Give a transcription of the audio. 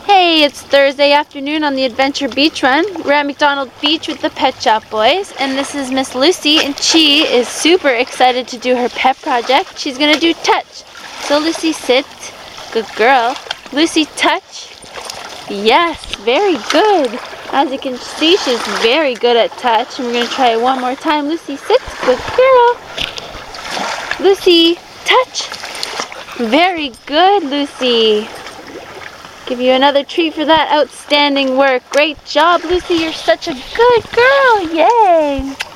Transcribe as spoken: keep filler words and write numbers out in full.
Hey, it's Thursday afternoon on the Adventure Beach Run. We're at McDonald Beach with the Pet Shop Boys, and this is Miss Lucy, and she is super excited to do her pet project. She's gonna do touch. So Lucy, sit. Good girl. Lucy, touch. Yes, very good. As you can see, she's very good at touch, and we're gonna try it one more time. Lucy, sit. Good girl. Lucy, touch. Very good, Lucy. Give you another treat for that outstanding work. Great job, Lucy. You're such a good girl. Yay.